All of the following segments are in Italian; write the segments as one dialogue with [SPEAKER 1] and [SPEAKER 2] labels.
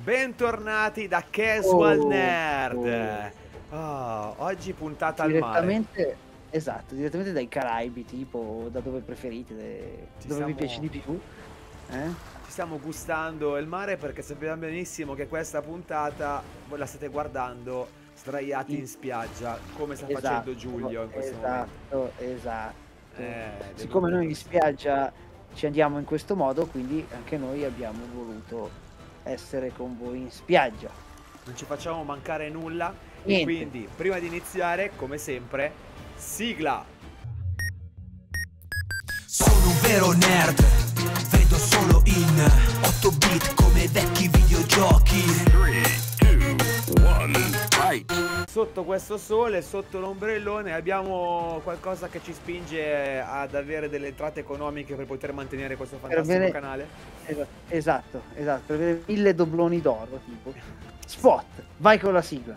[SPEAKER 1] Bentornati da Casual Nerd. Oggi puntata al mare.
[SPEAKER 2] Esatto, direttamente dai Caraibi, tipo da dove preferite, dove vi piace di più.
[SPEAKER 1] Ci stiamo gustando il mare perché sappiamo benissimo che questa puntata voi la state guardando sdraiati in spiaggia, come sta facendo Giulio in questo momento.
[SPEAKER 2] Esatto. Siccome noi in spiaggia ci andiamo in questo modo, quindi anche noi abbiamo voluto essere con voi in spiaggia.
[SPEAKER 1] Non ci facciamo mancare nulla. E quindi prima di iniziare, come sempre, sigla.
[SPEAKER 3] Sono un vero nerd, vedo solo in 8 bit come vecchi videogiochi. 3, 2, 1, fight.
[SPEAKER 1] Sotto questo sole, sotto l'ombrellone, abbiamo qualcosa che ci spinge ad avere delle entrate economiche per poter mantenere questo fantastico canale.
[SPEAKER 2] Esatto, per avere 1000 dobloni d'oro, tipo. Spot, vai con la sigla.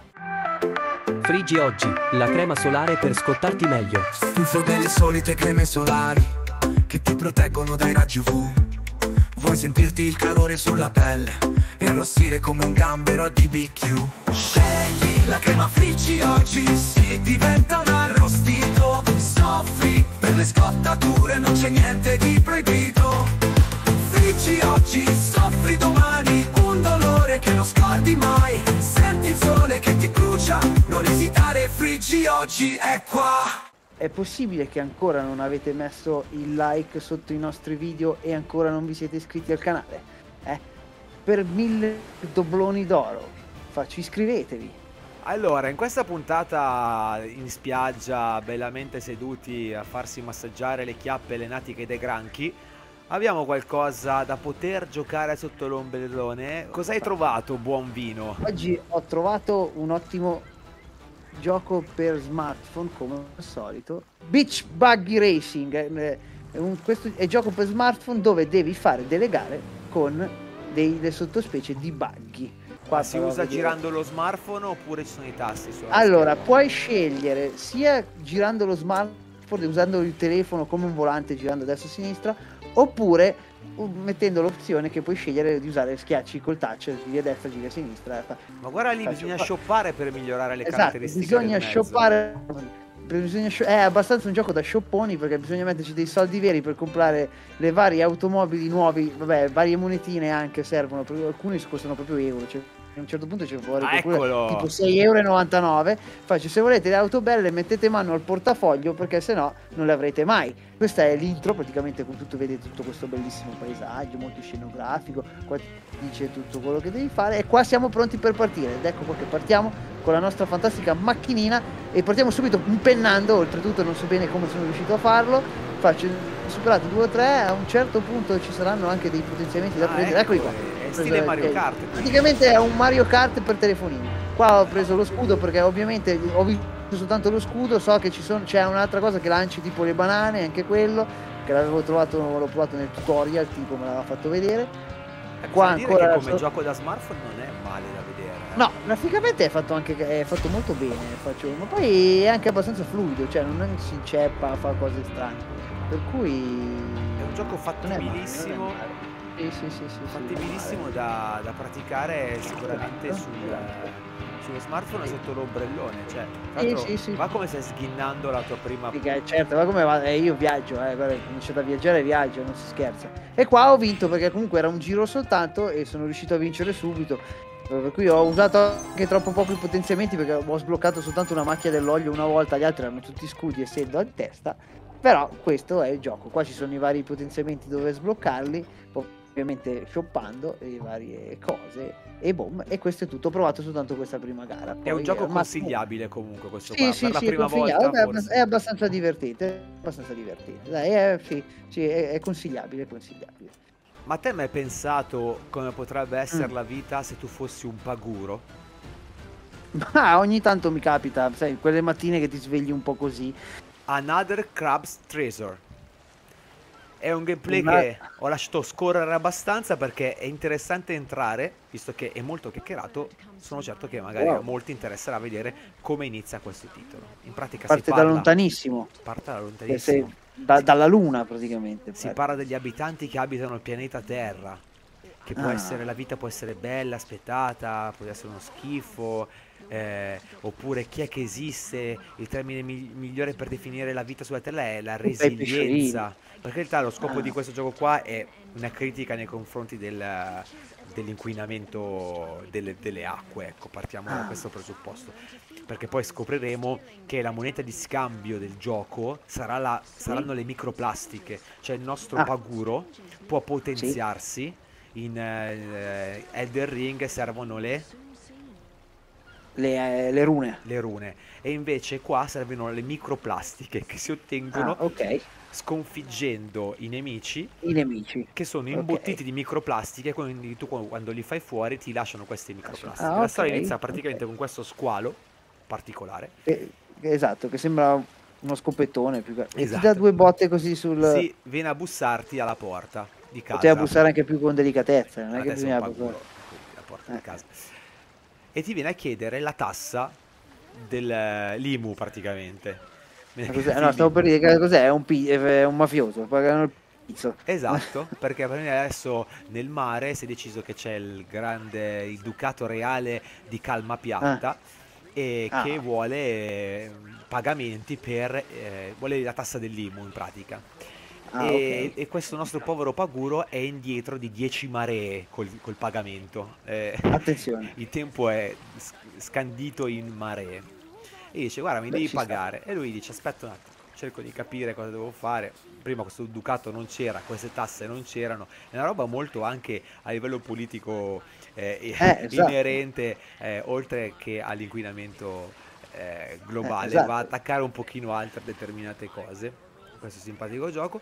[SPEAKER 4] Friggi oggi, la crema solare per scottarti meglio.
[SPEAKER 3] Stufo delle solite creme solari che ti proteggono dai raggi UV. Vuoi sentirti il calore sulla pelle e arrossire come un gambero di BQ? Scegli la crema Friggi oggi, si diventa un arrostito. Soffri per le scottature, non c'è niente di proibito. Friggi oggi, soffri domani, un dolore che non scordi mai. Senti il sole che ti brucia, non esitare, Friggi oggi è qua.
[SPEAKER 2] È possibile che ancora non avete messo il like sotto i nostri video e ancora non vi siete iscritti al canale? Per 1000 dobloni d'oro, iscrivetevi.
[SPEAKER 1] Allora, in questa puntata in spiaggia, bellamente seduti a farsi massaggiare le chiappe e le natiche dei granchi, abbiamo qualcosa da poter giocare sotto l'ombrellone. Cosa hai trovato, buon vino?
[SPEAKER 2] Oggi ho trovato un ottimo gioco per smartphone, come al solito. Beach Buggy Racing. Questo è gioco per smartphone dove devi fare delle gare con delle sottospecie di buggy.
[SPEAKER 1] Qua si usa girando lo smartphone oppure ci sono i tasti?
[SPEAKER 2] Allora, puoi scegliere sia girando lo smartphone, usando il telefono come un volante, girando a destra e a sinistra, oppure mettendo l'opzione che puoi scegliere di usare schiacci col touch, giri a destra, giri a sinistra.
[SPEAKER 1] Ma guarda lì, bisogna shoppare per migliorare le caratteristiche.
[SPEAKER 2] Bisogna shoppare. È abbastanza un gioco da shopponi, perché bisogna metterci dei soldi veri per comprare le varie automobili nuovi. Vabbè, varie monetine anche servono, perché alcuni costano proprio euro. Cioè, a un certo punto c'è fuori tipo 6,99 €. Faccio, se volete le auto belle mettete mano al portafoglio, perché sennò non le avrete mai. Questa è l'intro, praticamente con tutto, vedete tutto questo bellissimo paesaggio molto scenografico, qua ti dice tutto quello che devi fare e qua siamo pronti per partire. Ed ecco qua che partiamo con la nostra fantastica macchinina e partiamo subito impennando. Oltretutto non so bene come sono riuscito a farlo, faccio superato 2 o 3, a un certo punto ci saranno anche dei potenziamenti da prendere. Eccoli qua.
[SPEAKER 1] Stile Mario Kart.
[SPEAKER 2] Praticamente è un Mario Kart per telefonini. Qua ho preso lo scudo perché ovviamente ho visto soltanto lo scudo, so che c'è un'altra cosa che lanci tipo le banane, anche quello che l'ho provato nel tutorial, tipo me l'aveva fatto vedere.
[SPEAKER 1] Qua ancora come gioco da smartphone non è male da vedere.
[SPEAKER 2] No, graficamente è fatto molto bene, ma poi è anche abbastanza fluido, cioè non si inceppa, fa cose strane. Per cui
[SPEAKER 1] è un gioco fattibilissimo. Fattibilissimo da praticare sicuramente sullo smartphone sotto l'ombrellone. Cioè, va come stai sghinnando la tua prima.
[SPEAKER 2] Certo, va come va. Io viaggio, guarda, comincio a viaggiare, viaggio, non si scherza. E qua ho vinto perché comunque era un giro soltanto e sono riuscito a vincere subito. Per cui ho usato anche troppo poco i potenziamenti, perché ho sbloccato soltanto una macchia dell'olio una volta, gli altri erano tutti scudi essendo in testa. Però questo è il gioco. Qua ci sono i vari potenziamenti dove sbloccarli, ovviamente shoppando le varie cose e boom, e questo è tutto. Ho provato soltanto questa prima gara. Poi
[SPEAKER 1] è un gioco consigliabile comunque questo qua, per la prima volta.
[SPEAKER 2] È abbastanza divertente, Dai, è consigliabile.
[SPEAKER 1] Ma te mai pensato come potrebbe essere la vita se tu fossi un paguro?
[SPEAKER 2] Ma ogni tanto mi capita, sai, quelle mattine che ti svegli un po' così.
[SPEAKER 1] Another Crab's Treasure è un gameplay che ho lasciato scorrere abbastanza perché è interessante entrare, visto che è molto chiacchierato. Sono certo che magari a molti interesserà vedere come inizia questo titolo. In pratica
[SPEAKER 2] parte da lontanissimo.
[SPEAKER 1] Parte da lontanissimo.
[SPEAKER 2] Dalla luna praticamente.
[SPEAKER 1] Si parla degli abitanti che abitano il pianeta Terra che può essere, la vita può essere bella, aspettata, può essere uno schifo, oppure chi è che esiste, il termine migliore per definire la vita sulla Terra è la
[SPEAKER 2] Tu fai pesciolini.
[SPEAKER 1] resilienza. Perché in realtà lo scopo di questo gioco qua è una critica nei confronti dell'inquinamento delle acque, ecco, partiamo da questo presupposto. Perché poi scopriremo che la moneta di scambio del gioco saranno le microplastiche, cioè il nostro paguro può
[SPEAKER 2] Sì,
[SPEAKER 1] potenziarsi. In Elden Ring servono
[SPEAKER 2] le rune.
[SPEAKER 1] le rune, e invece qua servono le microplastiche che si ottengono
[SPEAKER 2] Ok,
[SPEAKER 1] sconfiggendo i nemici
[SPEAKER 2] i nemici.
[SPEAKER 1] che sono
[SPEAKER 2] Ok.
[SPEAKER 1] imbottiti di microplastiche, quindi tu quando li fai fuori ti lasciano queste microplastiche. La
[SPEAKER 2] Ok,
[SPEAKER 1] storia inizia praticamente
[SPEAKER 2] ok.
[SPEAKER 1] con questo squalo particolare.
[SPEAKER 2] Esatto, che sembra uno scopettone più che... E ti dà
[SPEAKER 1] Esatto.
[SPEAKER 2] 2 botte così sul...
[SPEAKER 1] Si viene a bussarti alla porta di
[SPEAKER 2] Poteva
[SPEAKER 1] casa.
[SPEAKER 2] bussare anche più con delicatezza, non è
[SPEAKER 1] La
[SPEAKER 2] che
[SPEAKER 1] testa è un
[SPEAKER 2] bisognava
[SPEAKER 1] paguro,
[SPEAKER 2] proprio...
[SPEAKER 1] quindi la porta di casa. E ti viene a chiedere la tassa dell'IMU praticamente.
[SPEAKER 2] Ma cos'è? No, stavo per dire che cos'è? È un mafioso, pagano il pizzo.
[SPEAKER 1] Esatto, perché adesso nel mare si è deciso che c'è il ducato reale di Calma
[SPEAKER 2] Ah,
[SPEAKER 1] Piatta e che
[SPEAKER 2] ah,
[SPEAKER 1] vuole pagamenti vuole la tassa dell'IMU in pratica.
[SPEAKER 2] ok.
[SPEAKER 1] E questo nostro povero paguro è indietro di 10 maree col pagamento.
[SPEAKER 2] Attenzione.
[SPEAKER 1] Il tempo è scandito in maree. E dice, guarda, mi
[SPEAKER 2] Beh,
[SPEAKER 1] devi
[SPEAKER 2] ci sta.
[SPEAKER 1] pagare. E lui dice, aspetta un attimo, cerco di capire cosa devo fare. Prima questo ducato non c'era, queste tasse non c'erano. È una roba molto anche a livello politico
[SPEAKER 2] Esatto.
[SPEAKER 1] inerente, oltre che all'inquinamento globale. Va a
[SPEAKER 2] Esatto.
[SPEAKER 1] attaccare un pochino altre determinate cose. Questo simpatico gioco.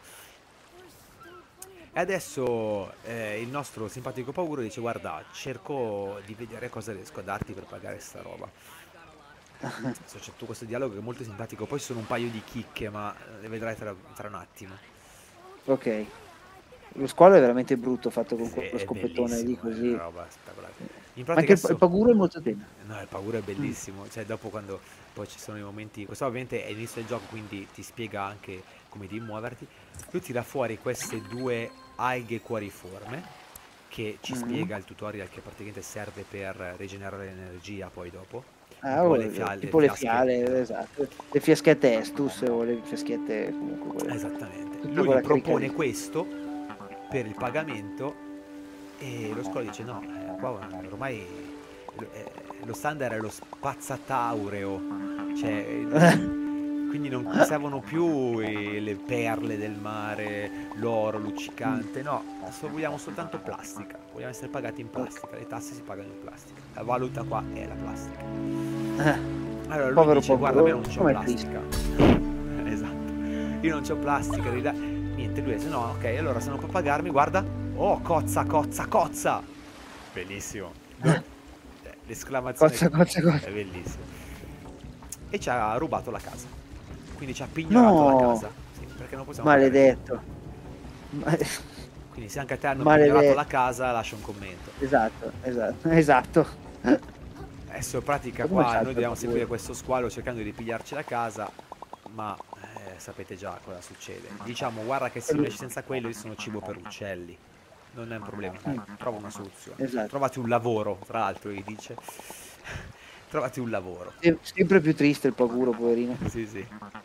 [SPEAKER 1] E adesso il nostro simpatico pauro dice, guarda, cerco di vedere cosa riesco a darti per pagare sta roba. C'è tutto questo dialogo che è molto simpatico. Poi ci sono un paio di chicche, ma le vedrai tra un attimo.
[SPEAKER 2] Ok. Lo squalo è veramente brutto fatto con
[SPEAKER 1] Sì,
[SPEAKER 2] quello
[SPEAKER 1] è
[SPEAKER 2] scopettone lì
[SPEAKER 1] bellissimo, è una
[SPEAKER 2] così.
[SPEAKER 1] roba spettacolare. In
[SPEAKER 2] Anche
[SPEAKER 1] pratica
[SPEAKER 2] il paguro è molto bene.
[SPEAKER 1] no, il paura è bellissimo. Cioè, dopo quando poi ci sono i momenti. Questo ovviamente è l'inizio del gioco, quindi ti spiega anche come devi muoverti. Lui tira fuori queste 2 alghe cuoriforme. Che ci spiega il tutorial che praticamente serve per rigenerare l'energia poi dopo. Un po' le
[SPEAKER 2] Tipo le
[SPEAKER 1] fiasche.
[SPEAKER 2] fiale, esatto. Le fiaschette Estus o le fiaschette comunque quelle.
[SPEAKER 1] Esattamente.
[SPEAKER 2] Tutta
[SPEAKER 1] Lui gli
[SPEAKER 2] quella carica
[SPEAKER 1] propone
[SPEAKER 2] lì.
[SPEAKER 1] questo per il pagamento e lo scuola dice no, qua ormai lo standard è lo spazzataureo, cioè quindi non servono più le perle del mare, l'oro luccicante, no, vogliamo soltanto plastica, vogliamo essere pagati in plastica, le tasse si pagano in plastica, la valuta qua è la plastica. Allora lui
[SPEAKER 2] Povero
[SPEAKER 1] dice guarda, io
[SPEAKER 2] povero,
[SPEAKER 1] non c'ho
[SPEAKER 2] com'è triste.
[SPEAKER 1] plastica. Esatto, io non c'ho plastica, niente, lui dice no, ok, allora se non può pagarmi, guarda, oh, cozza, cozza, cozza, bellissimo. L'esclamazione
[SPEAKER 2] Cozza, cozza, cozza.
[SPEAKER 1] è bellissimo. E ci ha rubato la casa, quindi ci ha pignorato la
[SPEAKER 2] No,
[SPEAKER 1] casa, sì, perché non possiamo pagare più.
[SPEAKER 2] maledetto. Ma-
[SPEAKER 1] Quindi se anche a te hanno pignorato la
[SPEAKER 2] Maledetto.
[SPEAKER 1] casa, lascia un commento.
[SPEAKER 2] Esatto, esatto, esatto.
[SPEAKER 1] Adesso in pratica
[SPEAKER 2] Ma come
[SPEAKER 1] qua
[SPEAKER 2] salta
[SPEAKER 1] noi
[SPEAKER 2] il
[SPEAKER 1] dobbiamo
[SPEAKER 2] paguro?
[SPEAKER 1] seguire questo squalo cercando di ripigliarci la casa, ma sapete già cosa succede. Diciamo, guarda che se riesci senza quello io sono cibo per uccelli. Non è un problema, dai, trova una soluzione.
[SPEAKER 2] Esatto.
[SPEAKER 1] Trovati un lavoro, tra l'altro, gli dice. Trovati un lavoro.
[SPEAKER 2] Sempre più triste il paguro, poverino.
[SPEAKER 1] Sì, sì.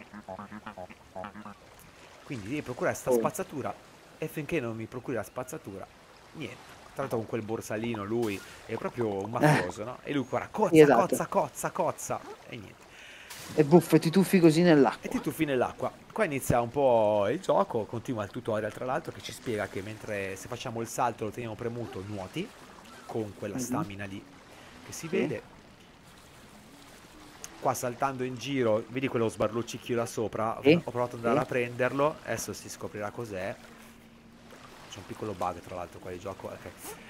[SPEAKER 1] Quindi devi procurare sta
[SPEAKER 2] Oh.
[SPEAKER 1] spazzatura e finché non mi procuri la spazzatura, niente. Tra l'altro con quel borsalino lui è proprio un mafioso, no? E lui guarda, cozza,
[SPEAKER 2] Esatto.
[SPEAKER 1] cozza, cozza, cozza, e niente.
[SPEAKER 2] E buffo, ti tuffi così
[SPEAKER 1] E
[SPEAKER 2] nell'acqua.
[SPEAKER 1] ti tuffi nell'acqua. Qua inizia un po' il gioco, continua il tutorial tra l'altro che ci spiega che mentre se facciamo il salto lo teniamo premuto nuoti con quella stamina lì che si vede. Qua saltando in giro, vedi quello sbarluccichio là sopra,
[SPEAKER 2] Sì,
[SPEAKER 1] ho provato ad andare
[SPEAKER 2] sì.
[SPEAKER 1] a prenderlo, adesso si scoprirà cos'è. C'è un piccolo bug tra l'altro qua di gioco, ok.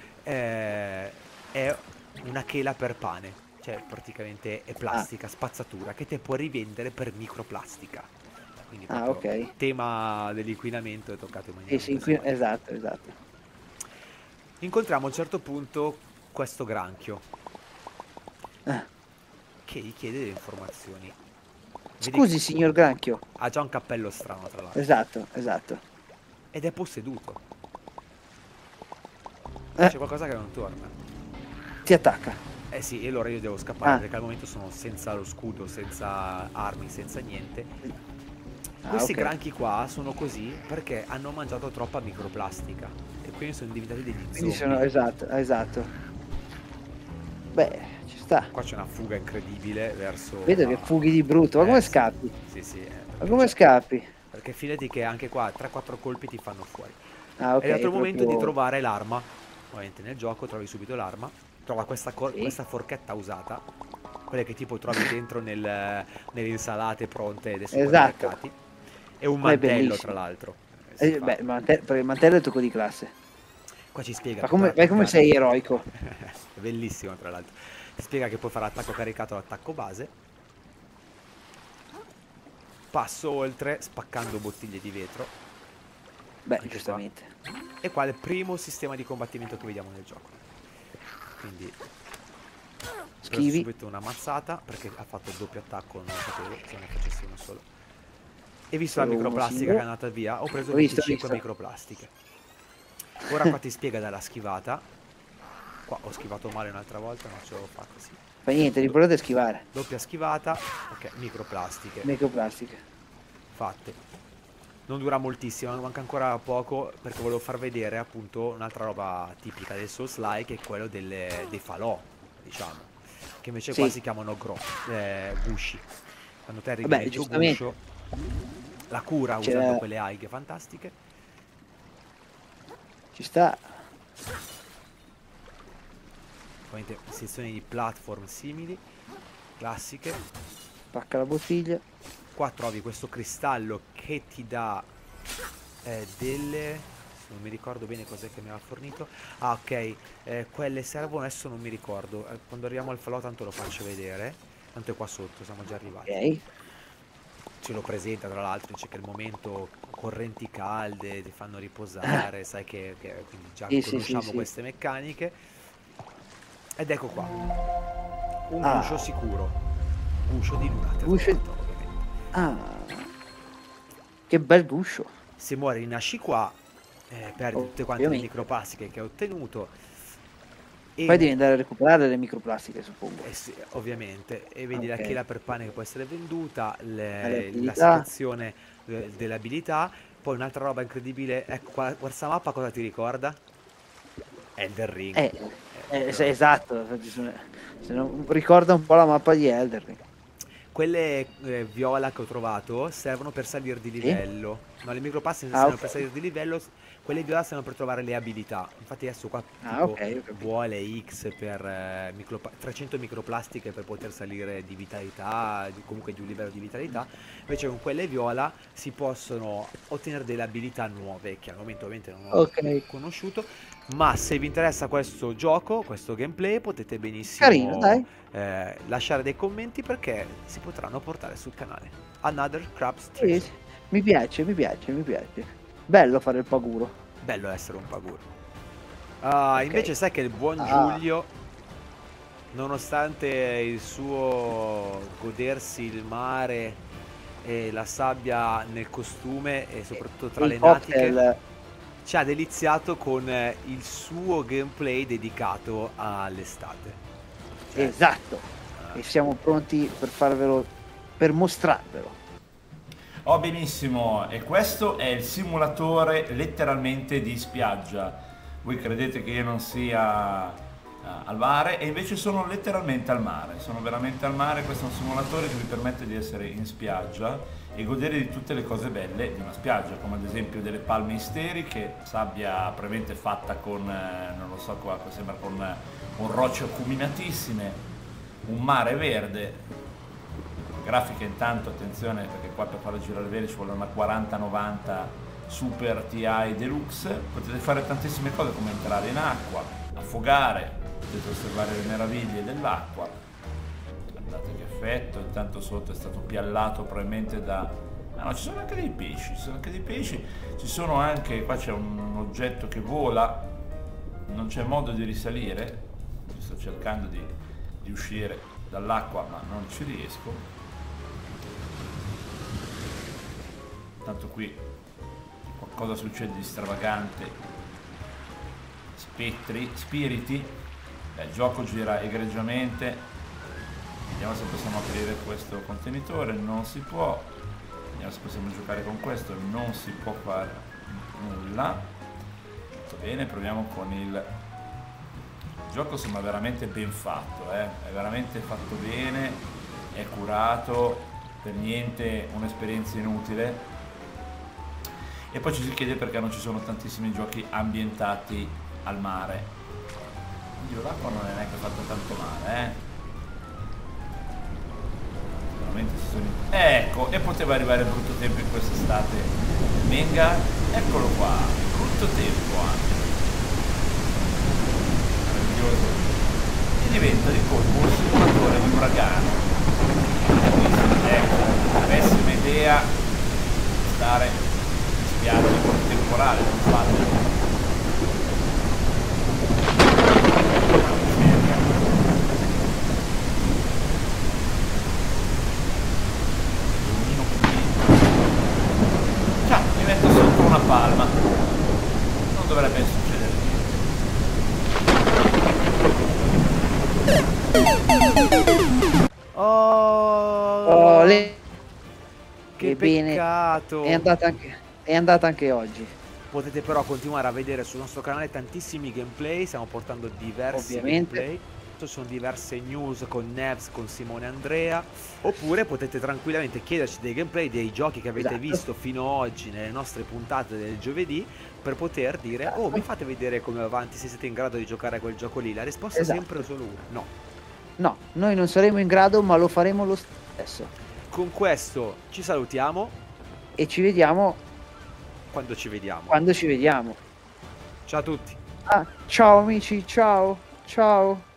[SPEAKER 1] È una chela per pane, cioè praticamente è plastica, spazzatura, che te puoi rivendere per microplastica. Quindi
[SPEAKER 2] Ah,
[SPEAKER 1] proprio
[SPEAKER 2] ok.
[SPEAKER 1] tema dell'inquinamento è toccato in maniera
[SPEAKER 2] Sì,
[SPEAKER 1] molto simpatica.
[SPEAKER 2] esatto, esatto.
[SPEAKER 1] Incontriamo a un certo punto questo granchio
[SPEAKER 2] Ah.
[SPEAKER 1] che gli chiede delle informazioni. Vedi
[SPEAKER 2] Scusi, signor Granchio.
[SPEAKER 1] che ha già un cappello strano tra l'altro
[SPEAKER 2] Esatto, esatto.
[SPEAKER 1] ed è posseduto. C'è qualcosa che non torna.
[SPEAKER 2] Ti attacca.
[SPEAKER 1] Eh sì, e allora io devo scappare
[SPEAKER 2] Ah.
[SPEAKER 1] perché al momento sono senza lo scudo, senza armi, senza niente.
[SPEAKER 2] Ah,
[SPEAKER 1] Questi
[SPEAKER 2] ok.
[SPEAKER 1] granchi qua sono così perché hanno mangiato troppa microplastica e quindi sono diventati degli
[SPEAKER 2] Quindi
[SPEAKER 1] zombie.
[SPEAKER 2] sono, esatto. Beh, ci sta.
[SPEAKER 1] Qua c'è una fuga incredibile verso...
[SPEAKER 2] Vedo che fughi di brutto, ma come
[SPEAKER 1] sì.
[SPEAKER 2] scappi?
[SPEAKER 1] Sì, sì.
[SPEAKER 2] Ma come scappi?
[SPEAKER 1] Perché fidati che anche qua 3-4 colpi ti fanno fuori.
[SPEAKER 2] Ah, ok.
[SPEAKER 1] È arrivato il momento di
[SPEAKER 2] proprio-
[SPEAKER 1] trovare l'arma. Ovviamente nel gioco trovi subito l'arma. Trova questa,
[SPEAKER 2] Sì.
[SPEAKER 1] questa forchetta usata. Quelle che tipo trovi dentro nelle insalate pronte dei supermercati. E un
[SPEAKER 2] Ma è
[SPEAKER 1] mantello,
[SPEAKER 2] bellissimo.
[SPEAKER 1] tra l'altro. Si fa.
[SPEAKER 2] Beh, perché il mantello è il tuo di classe.
[SPEAKER 1] Qua ci spiega.
[SPEAKER 2] Ma
[SPEAKER 1] che
[SPEAKER 2] come,
[SPEAKER 1] per
[SPEAKER 2] vai come
[SPEAKER 1] attaccare-
[SPEAKER 2] sei eroico.
[SPEAKER 1] È bellissimo, tra l'altro. Ti spiega che puoi fare attacco caricato o attacco base. Passo oltre spaccando bottiglie di vetro.
[SPEAKER 2] Beh,
[SPEAKER 1] Anche
[SPEAKER 2] giustamente.
[SPEAKER 1] E qua è il primo sistema di combattimento che vediamo nel gioco. Quindi
[SPEAKER 2] Schivi.
[SPEAKER 1] subito una mazzata perché ha fatto il doppio attacco, non lo sapevo, se ne facessi uno solo. E visto la
[SPEAKER 2] Solo uno
[SPEAKER 1] microplastica
[SPEAKER 2] singolo.
[SPEAKER 1] che è andata via, ho preso
[SPEAKER 2] Ho visto,
[SPEAKER 1] 25
[SPEAKER 2] visto.
[SPEAKER 1] microplastiche. Ora qua ti spiega dalla schivata. Qua ho schivato male un'altra volta, ma ce l'ho fatta, sì.
[SPEAKER 2] Fa niente, l'importante è schivare.
[SPEAKER 1] Doppia schivata, ok, microplastiche
[SPEAKER 2] Microplastiche.
[SPEAKER 1] fatte. Non dura moltissimo, manca ancora poco perché volevo far vedere appunto un'altra roba tipica del Souls-like, che è quello dei falò, diciamo, che invece
[SPEAKER 2] Sì.
[SPEAKER 1] qua si chiamano gusci. Quando te arrivi
[SPEAKER 2] Vabbè,
[SPEAKER 1] nel tuo
[SPEAKER 2] giustamente.
[SPEAKER 1] guscio, la cura
[SPEAKER 2] C'è-
[SPEAKER 1] usando quelle alghe fantastiche.
[SPEAKER 2] Ci sta.
[SPEAKER 1] Ovviamente sezioni di platform simili, classiche.
[SPEAKER 2] Spacca la bottiglia.
[SPEAKER 1] Qua trovi questo cristallo che ti dà delle... non mi ricordo bene cos'è che mi aveva fornito. Ah, ok, quelle servono, adesso non mi ricordo. Quando arriviamo al falò tanto lo faccio vedere. Tanto è qua sotto, siamo già arrivati.
[SPEAKER 2] Ok.
[SPEAKER 1] Ce lo presenta tra l'altro, dice che è il momento correnti calde, ti fanno riposare, sai che quindi già
[SPEAKER 2] Sì, sì,
[SPEAKER 1] conosciamo
[SPEAKER 2] sì, sì.
[SPEAKER 1] queste meccaniche. Ed ecco qua, un
[SPEAKER 2] Ah.
[SPEAKER 1] guscio sicuro, guscio di luna,
[SPEAKER 2] Guscio-
[SPEAKER 1] ovviamente.
[SPEAKER 2] Ah. Che bel guscio.
[SPEAKER 1] Se muori rinasci qua, perdi tutte quante le
[SPEAKER 2] Ovviamente.
[SPEAKER 1] microplastiche che hai ottenuto. E,
[SPEAKER 2] Poi devi andare a recuperare le microplastiche, suppongo.
[SPEAKER 1] sì, ovviamente, e vedi la
[SPEAKER 2] Ok.
[SPEAKER 1] chela per pane che può essere venduta,
[SPEAKER 2] Le
[SPEAKER 1] la
[SPEAKER 2] abilità.
[SPEAKER 1] situazione delle abilità. Poi un'altra roba incredibile, ecco qua, questa mappa cosa ti ricorda? Elden Ring.
[SPEAKER 2] Esatto. Se non- ricorda un po' la mappa di Elden Ring.
[SPEAKER 1] Quelle viola che ho trovato servono per salire di livello. No, le microplastiche servono
[SPEAKER 2] ok.
[SPEAKER 1] per salire di livello, quelle viola servono per trovare le abilità. Infatti adesso qua
[SPEAKER 2] Ah,
[SPEAKER 1] tipo
[SPEAKER 2] ok, ho capito.
[SPEAKER 1] vuole X per 300 microplastiche per poter salire di vitalità, comunque di un livello di vitalità. Invece con quelle viola si possono ottenere delle abilità nuove che al momento ovviamente non ho
[SPEAKER 2] Ok.
[SPEAKER 1] conosciuto. Ma se vi interessa questo gioco, questo gameplay, potete benissimo
[SPEAKER 2] Carino, dai.
[SPEAKER 1] lasciare dei commenti perché si potranno portare sul canale. Another Crab's
[SPEAKER 2] Sì,
[SPEAKER 1] Treasure.
[SPEAKER 2] sì. Mi piace. Bello fare il paguro.
[SPEAKER 1] Bello essere un paguro. Ah,
[SPEAKER 2] Ok.
[SPEAKER 1] invece sai che il buon
[SPEAKER 2] Ah.
[SPEAKER 1] Giulio, nonostante il suo godersi il mare e la sabbia nel costume e soprattutto tra
[SPEAKER 2] Il
[SPEAKER 1] le natiche,
[SPEAKER 2] cocktail.
[SPEAKER 1] ci ha deliziato con il suo gameplay dedicato all'estate. Cioè,
[SPEAKER 2] Esatto. E siamo pronti per farvelo, per mostrarvelo.
[SPEAKER 5] Oh, benissimo, e questo è il simulatore letteralmente di spiaggia. Voi credete che io non sia al mare e invece sono letteralmente al mare, sono veramente al mare. Questo è un simulatore che vi permette di essere in spiaggia e godere di tutte le cose belle di una spiaggia, come ad esempio delle palme isteriche, sabbia probabilmente fatta con, non lo so qua, sembra con rocce acuminatissime, un mare verde. Grafica intanto, attenzione perché qua per farla girare bene ci vuole una 4090 Super TI Deluxe. Potete fare tantissime cose come entrare in acqua, affogare, potete osservare le meraviglie dell'acqua. Guardate che effetto, intanto sotto è stato piallato probabilmente da... Ah no, ci sono anche dei pesci, ci sono anche, qua c'è un oggetto che vola, non c'è modo di risalire, sto cercando di uscire dall'acqua ma non ci riesco. Tanto qui qualcosa succede di stravagante. spettri, spiriti. Il gioco gira egregiamente. Vediamo se possiamo aprire questo contenitore. Non si può. Vediamo se possiamo giocare con questo. Non si può fare nulla. Molto bene, proviamo con il gioco. Sembra veramente ben fatto, è veramente fatto bene, è curato, per niente un'esperienza inutile. E poi ci si chiede perché non ci sono tantissimi giochi ambientati al mare. Quindi l'acqua non è neanche fatto tanto male, Sicuramente si sono... Ecco, e poteva arrivare brutto tempo in quest'estate. Menga, eccolo qua, brutto tempo anche. Meraviglioso. E diventa di colpo un simulatore di uragano. Ecco, pessima idea stare in spiaggia con temporale, non fatelo. Ciao, mi metto sotto una palma. Non dovrebbe succedere niente.
[SPEAKER 1] Oh, che
[SPEAKER 2] Ebbene,
[SPEAKER 1] peccato.
[SPEAKER 2] è andata anche oggi.
[SPEAKER 1] Potete però continuare a vedere sul nostro canale tantissimi gameplay, stiamo portando diversi
[SPEAKER 2] Ovviamente.
[SPEAKER 1] gameplay. Ci sono diverse news con Nevs, con Simone e Andrea, oppure potete tranquillamente chiederci dei gameplay dei giochi che avete
[SPEAKER 2] Esatto.
[SPEAKER 1] visto fino ad oggi nelle nostre puntate del giovedì, per poter dire: oh, mi fate vedere come va avanti, se siete in grado di giocare a quel gioco lì. La risposta è
[SPEAKER 2] Esatto.
[SPEAKER 1] sempre solo una: no.
[SPEAKER 2] No, noi non saremo in grado, ma lo faremo lo stesso.
[SPEAKER 1] Con questo ci salutiamo
[SPEAKER 2] E ci vediamo
[SPEAKER 1] quando ci vediamo.
[SPEAKER 2] quando ci vediamo.
[SPEAKER 1] Ciao a tutti.
[SPEAKER 2] Ciao amici, ciao, ciao.